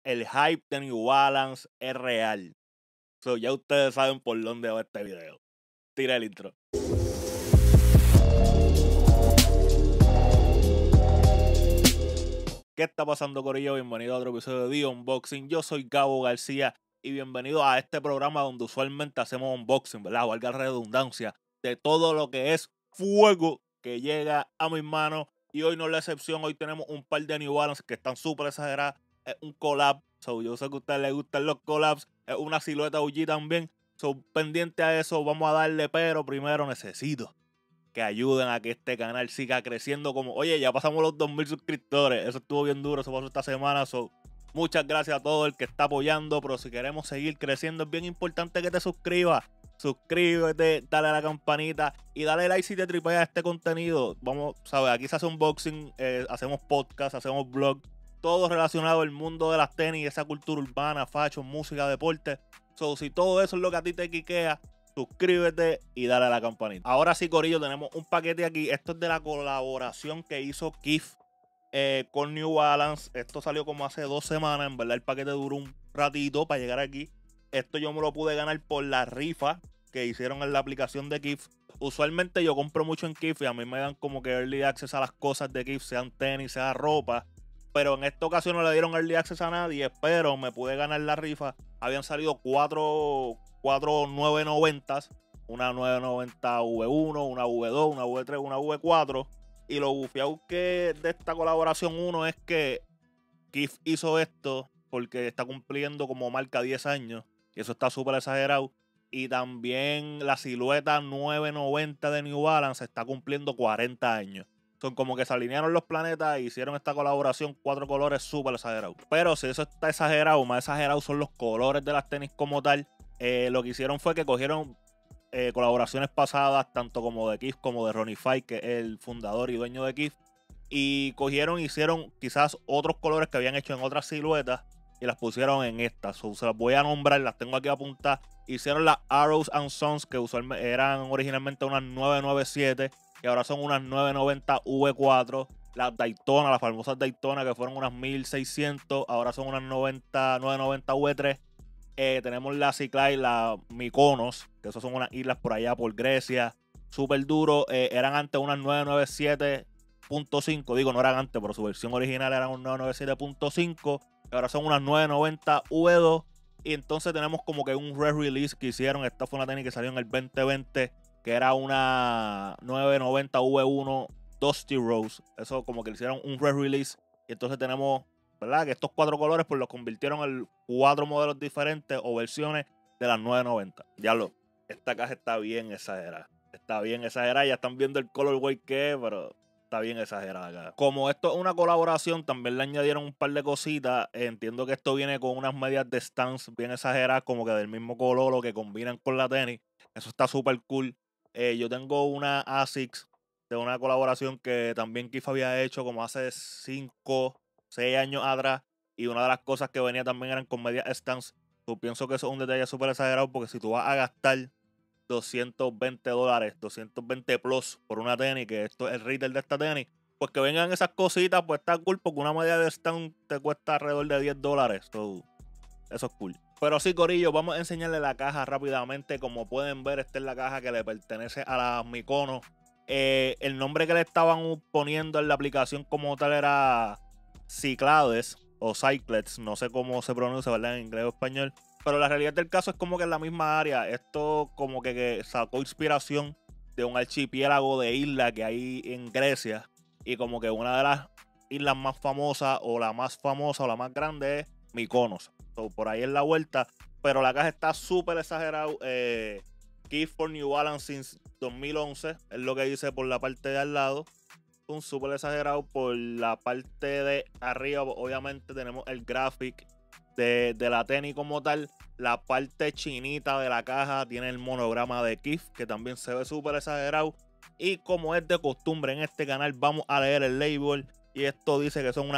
el hype de New Balance es real. So, ya ustedes saben por dónde va este video. Tira el intro. ¿Qué está pasando, corillo? Bienvenido a otro episodio de The Unboxing. Yo soy Gabo García y bienvenido a este programa donde usualmente hacemos unboxing, ¿verdad? Valga la redundancia, de todo lo que es fuego que llega a mis manos. Y hoy no es la excepción, hoy tenemos un par de New Balance que están súper exageradas. Es un collab, so, yo sé que a ustedes les gustan los collabs. Es una silueta OG también. So, pendiente a eso, vamos a darle, pero primero necesito que ayuden a que este canal siga creciendo. Como, oye, ya pasamos los 2000 suscriptores. Eso estuvo bien duro, eso pasó esta semana. So, muchas gracias a todo el que está apoyando. Pero si queremos seguir creciendo, es bien importante que te suscribas. Suscríbete, dale a la campanita y dale like si te tripeas este contenido. Vamos, ¿sabes? Aquí se hace unboxing, hacemos podcast, hacemos vlog. Todo relacionado al mundo de las tenis, esa cultura urbana, fashion, música, deporte. So, si todo eso es lo que a ti te quiquea, suscríbete y dale a la campanita. Ahora sí, corillo, tenemos un paquete aquí. Esto es de la colaboración que hizo Kith con New Balance. Esto salió como hace 2 semanas. En verdad el paquete duró un ratito para llegar aquí. Esto yo me lo pude ganar por la rifa que hicieron en la aplicación de Kith. Usualmente yo compro mucho en Kith y a mí me dan como que early access a las cosas de Kith, sean tenis, sea ropa. Pero en esta ocasión no le dieron early access a nadie, pero me pude ganar la rifa. Habían salido 4 990s, una 990 V1, una V2, una V3, una V4. Y lo bufiado que de esta colaboración uno es que Kith hizo esto porque está cumpliendo como marca 10 años. Y eso está súper exagerado. Y también la silueta 990 de New Balance está cumpliendo 40 años. Son como que se alinearon los planetas e hicieron esta colaboración, 4 colores súper exagerados. Pero si eso está exagerado, más exagerado son los colores de las tenis como tal. Lo que hicieron fue que cogieron colaboraciones pasadas, tanto como de Kith como de Ronnie Fieg, que es el fundador y dueño de Kith, y cogieron, hicieron quizás otros colores que habían hecho en otras siluetas y las pusieron en estas. So, se las voy a nombrar, las tengo aquí apuntadas. Hicieron las Arrows and Sons, que usualmente eran originalmente unas 997 y ahora son unas 990 V4. Las Daytona, las famosas Daytona, que fueron unas 1600, ahora son unas 990 V3. Tenemos la Cicla y la Mykonos, que esas son unas islas por allá por Grecia. Súper duro. Eran antes unas 997.5. Digo, no eran antes, pero su versión original era un 997.5. Ahora son unas 990 V2. Y entonces tenemos como que un re-release que hicieron. Esta fue una tenis que salió en el 2020, que era una 990 V1 Dusty Rose. Eso como que le hicieron un re-release. Y entonces tenemos, ¿verdad? Que estos 4 colores pues los convirtieron en 4 modelos diferentes o versiones de las 990. Esta caja está bien exagerada. Está bien exagerada. Ya están viendo el colorway que es, pero está bien exagerada acá. Como esto es una colaboración, también le añadieron un par de cositas. Entiendo que esto viene con unas medias de stance bien exageradas, como que del mismo color o que combinan con la tenis. Eso está súper cool. Yo tengo una ASICS de una colaboración que también Kith había hecho como hace 5, 6 años atrás. Y una de las cosas que venía también eran con medias stance. Yo pienso que eso es un detalle súper exagerado, porque si tú vas a gastar $220, 220 plus por una tenis, que esto es el retail de esta tenis, pues que vengan esas cositas, pues está cool, porque una media de stand te cuesta alrededor de $10. So, eso es cool. Pero sí, corillo, vamos a enseñarle la caja rápidamente. Como pueden ver, esta es la caja que le pertenece a la Mykonos. El nombre que le estaban poniendo en la aplicación como tal era Cyclades o Cyclets, no sé cómo se pronuncia, ¿verdad? En inglés o español. Pero la realidad del caso es como que en la misma área. Esto como que sacó inspiración de un archipiélago de islas que hay en Grecia. Y como que una de las islas más famosas o la más famosa o la más grande es Mykonos. So, por ahí es la vuelta. Pero la caja está súper exagerado. Kith for New Balance since 2011. Es lo que dice por la parte de al lado. Un súper exagerado. Por la parte de arriba, obviamente, tenemos el graphic de la tenis como tal. La parte chinita de la caja tiene el monograma de Kith, que también se ve súper exagerado. Y como es de costumbre en este canal, vamos a leer el label. Y esto dice que son una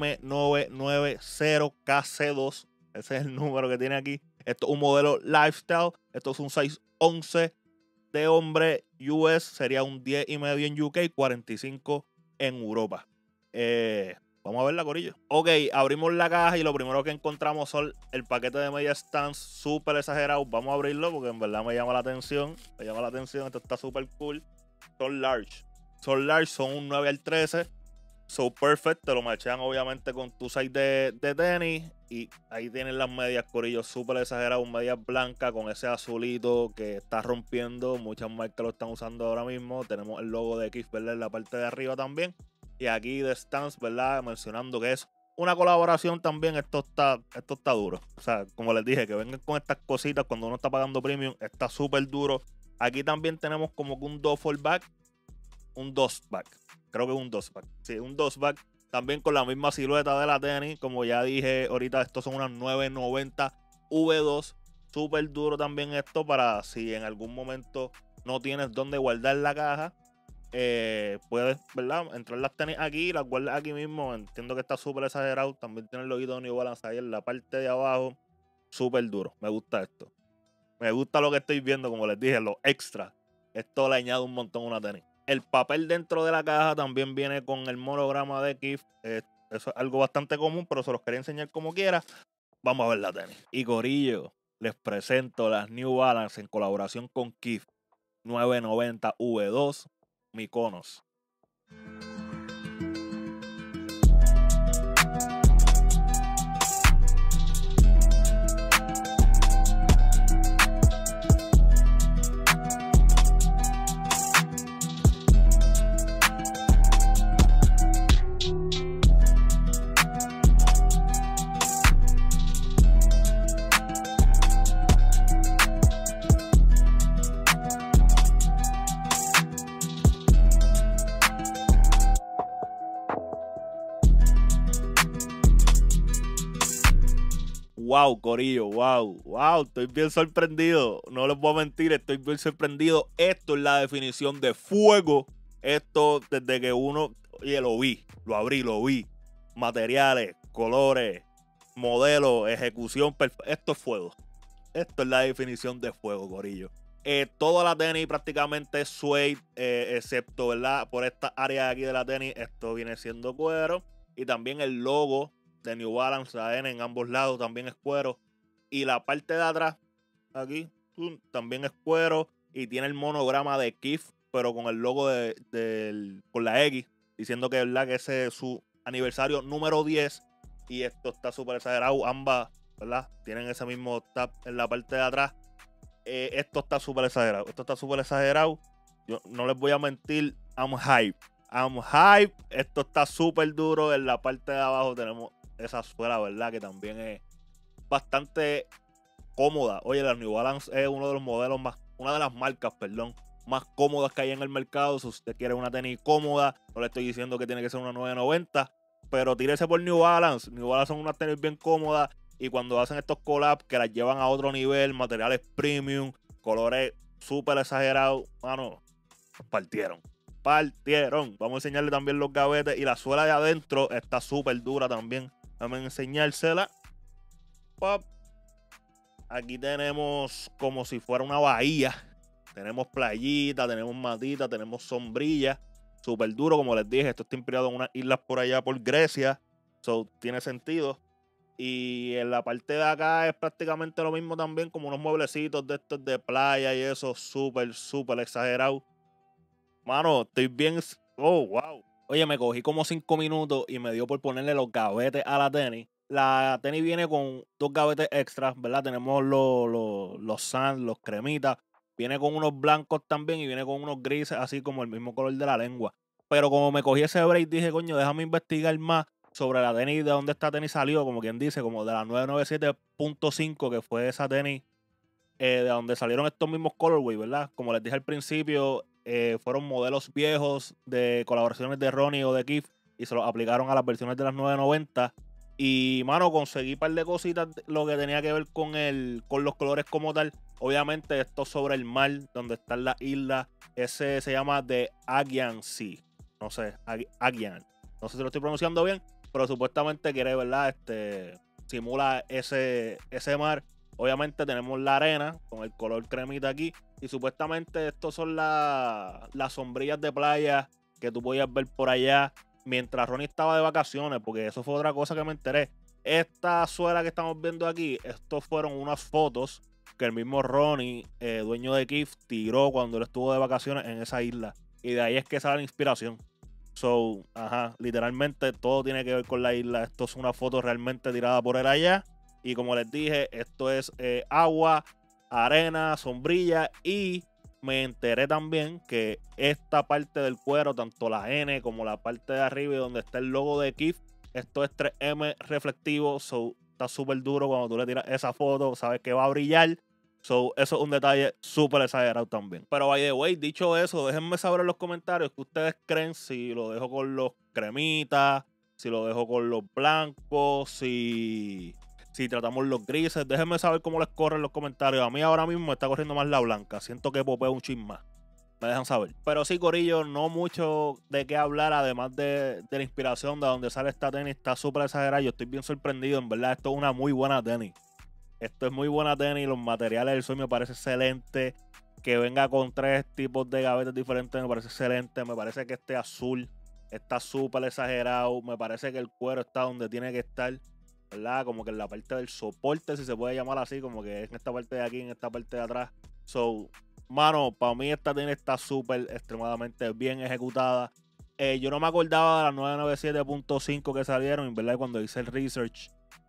M990KC2. Ese es el número que tiene aquí. Esto es un modelo lifestyle. Esto es un size 11 de hombre US. Sería un 10.5 en UK, 45 en Europa. Vamos a verla, corillo. Ok, abrimos la caja y lo primero que encontramos son el paquete de media Stance súper exagerado. Vamos a abrirlo porque en verdad me llama la atención. Esto está súper cool. Son large. Son un 9 al 13. So perfect. Te lo machean obviamente con tu size de tenis. Y ahí tienen las medias, corillo, súper exageradas. Medias blancas con ese azulito que está rompiendo. Muchas marcas lo están usando ahora mismo. Tenemos el logo de Kith, ¿verdad? En la parte de arriba también. Y aquí de Stance, ¿verdad? Mencionando que es una colaboración también. Esto está duro. O sea, como les dije, que vengan con estas cositas cuando uno está pagando premium. Está súper duro. Aquí también tenemos como que un duffel bag. Un dust bag. Creo que es un dust bag. Sí, un dust bag. También con la misma silueta de la tenis. Como ya dije ahorita, estos son unas 990 V2. Súper duro también esto para si en algún momento no tienes dónde guardar la caja. Puedes, ¿verdad? Entrar las tenis aquí, las guardas aquí mismo. Entiendo que está súper exagerado. También tiene el loguito de New Balance ahí en la parte de abajo. Súper duro. Me gusta esto. Me gusta lo que estoy viendo, como les dije, los extras. Esto le añade un montón a una tenis. El papel dentro de la caja también viene con el monograma de Kith. Eso es algo bastante común, pero se los quería enseñar como quiera. Vamos a ver la tenis. Y corillo, les presento las New Balance en colaboración con Kith 990 V2 Mykonos. Wow, corillo, wow, estoy bien sorprendido. No les voy a mentir, estoy bien sorprendido. Esto es la definición de fuego. Esto desde que uno, oye, lo vi, lo abrí, lo vi. Materiales, colores, modelos, ejecución, esto es fuego. Esto es la definición de fuego, corillo. Toda la tenis prácticamente es suede, excepto, ¿verdad? Por esta área de aquí de la tenis, esto viene siendo cuero. Y también el logo de New Balance, la N en ambos lados también es cuero. Y la parte de atrás, aquí, también es cuero. Y tiene el monograma de Kith, pero con el logo con la X, diciendo que, ¿verdad? Que ese es su aniversario número 10. Y esto está súper exagerado. Ambas, ¿verdad? Tienen ese mismo tap en la parte de atrás. Esto está súper exagerado. Yo no les voy a mentir. I'm hype. Esto está súper duro. En la parte de abajo tenemos esa suela, ¿verdad? Que también es bastante cómoda. Oye, la New Balance es uno de los modelos una de las marcas, más cómodas que hay en el mercado. Si usted quiere una tenis cómoda, no le estoy diciendo que tiene que ser una 990, pero tírese por New Balance. New Balance son unas tenis bien cómodas. Y cuando hacen estos collabs que las llevan a otro nivel, materiales premium, colores súper exagerados, mano, partieron. Vamos a enseñarle también los gavetes. Y la suela de adentro está súper dura también. Vamos a enseñársela. Pop. Aquí tenemos como si fuera una bahía. Tenemos playita, tenemos matita, tenemos sombrilla. Súper duro, como les dije. Esto está inspirado en unas islas por allá por Grecia. So, tiene sentido. Y en la parte de acá es prácticamente lo mismo también, como unos mueblecitos de estos de playa y eso, súper exagerado. Mano, estoy bien. Oh, wow. Oye, me cogí como 5 minutos y me dio por ponerle los gavetes a la tenis. La tenis viene con 2 gavetes extras, ¿verdad? Tenemos los sand, los cremitas. Viene con unos blancos también y viene con unos grises, así como el mismo color de la lengua. Pero como me cogí ese break, dije, coño, déjame investigar más sobre la tenis, de dónde esta tenis salió, como quien dice, como de la 997.5, que fue esa tenis de donde salieron estos mismos colorways, ¿verdad? Como les dije al principio, fueron modelos viejos de colaboraciones de Ronnie o de Kith y se los aplicaron a las versiones de las 990. Y, mano, conseguí un par de cositas, lo que tenía que ver con los colores como tal. Obviamente, esto sobre el mar, donde están las islas. Ese se llama The Aegean Sea. No sé, Aegean. No sé si lo estoy pronunciando bien, pero supuestamente quiere, ¿verdad? Simula ese mar. Obviamente tenemos la arena con el color cremita aquí. Y supuestamente estos son las sombrillas de playa que tú podías ver por allá. mientras Ronnie estaba de vacaciones, porque eso fue otra cosa que me enteré. Esta suela que estamos viendo aquí, estos fueron unas fotos que el mismo Ronnie, dueño de Kith, tiró cuando él estuvo de vacaciones en esa isla. Y de ahí es que sale la inspiración. So, literalmente todo tiene que ver con la isla. Esto es una foto realmente tirada por él allá. Y como les dije, esto es agua, arena, sombrilla. Y me enteré también que esta parte del cuero, tanto la N como la parte de arriba y donde está el logo de Kith, esto es 3M reflectivo. So, está súper duro cuando tú le tiras esa foto. Sabes que va a brillar. So, eso es un detalle súper exagerado también. Pero, by the way, dicho eso, déjenme saber en los comentarios qué ustedes creen, si lo dejo con los cremitas, si lo dejo con los blancos, si tratamos los grises. Déjenme saber cómo les corre en los comentarios. A mí ahora mismo me está corriendo más la blanca. Siento que popeo un chin más. Me dejan saber. Pero sí, corillo, no mucho de qué hablar, además de la inspiración de donde sale esta tenis. Está súper exagerada. Yo estoy bien sorprendido. En verdad, esto es una muy buena tenis. Esto es muy buena tenis, los materiales del sueño me parece excelente. Que venga con 3 tipos de gavetas diferentes me parece excelente. Me parece que este azul está súper exagerado. Me parece que el cuero está donde tiene que estar, ¿verdad? Como que en la parte del soporte, si se puede llamar así, como que en esta parte de aquí, en esta parte de atrás. So, mano, para mí esta tenis está súper, extremadamente bien ejecutada. Yo no me acordaba de las 997.5 que salieron, en verdad, cuando hice el research.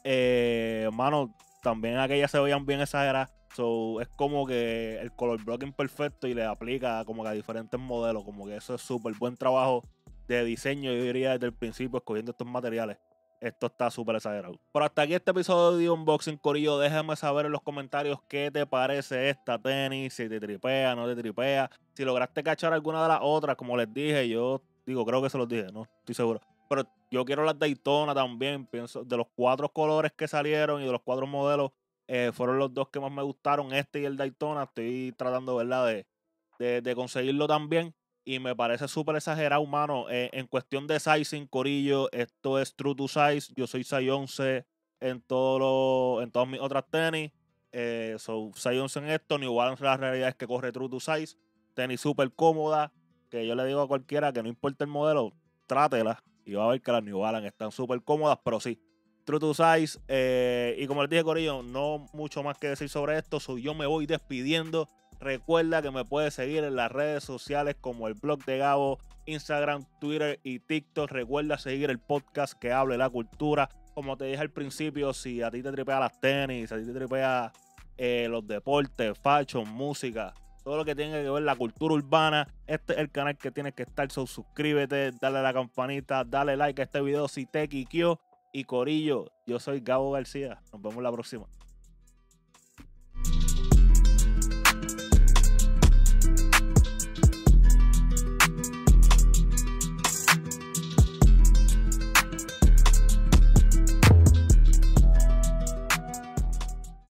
Mano, también aquellas se veían bien exageradas. So, es como que el color blocking perfecto y le aplica como que a diferentes modelos. Como que eso es súper buen trabajo de diseño, yo diría, desde el principio, escogiendo estos materiales. Esto está súper exagerado. Pero hasta aquí este episodio de Unboxing, corillo. Déjame saber en los comentarios qué te parece esta tenis, si te tripea, no te tripea. Si lograste cachar alguna de las otras, como les dije, yo digo, creo que se los dije, no estoy seguro. Pero yo quiero las Daytona también. Pienso, de los 4 colores que salieron y de los 4 modelos, fueron los 2 que más me gustaron, este y el Daytona. Estoy tratando, ¿verdad?, de conseguirlo también. Y me parece súper exagerado, mano. En cuestión de sizing, corillo, esto es true to size. Yo soy size 11 en todas mis otras tenis. So, size 11 en esto. New Balance, la realidad es que corre true to size. Tenis súper cómoda. Que yo le digo a cualquiera que no importa el modelo, trátela. Y va a ver que las New Balance están súper cómodas, pero sí, true to size. Y como les dije, corillo, no mucho más que decir sobre esto. So, yo me voy despidiendo. Recuerda que me puedes seguir en las redes sociales como el blog de Gabo, Instagram, Twitter y TikTok. Recuerda seguir el podcast que hable de la cultura. Como te dije al principio, si a ti te tripea las tenis, si a ti te tripea los deportes, fashion, música, todo lo que tenga que ver la cultura urbana, este es el canal que tienes que estar. So, suscríbete, dale a la campanita, dale like a este video si te quiqueó. Y corillo, yo soy Gabo García. Nos vemos la próxima.